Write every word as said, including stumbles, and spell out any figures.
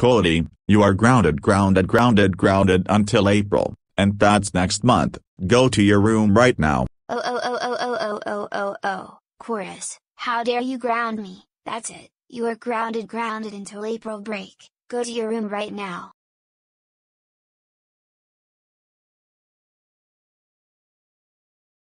Cody, you are grounded grounded grounded grounded until April, and that's next month. Go to your room right now. Oh oh oh oh oh oh oh oh oh, Coris, how dare you ground me? That's it, you are grounded grounded until April break. Go to your room right now.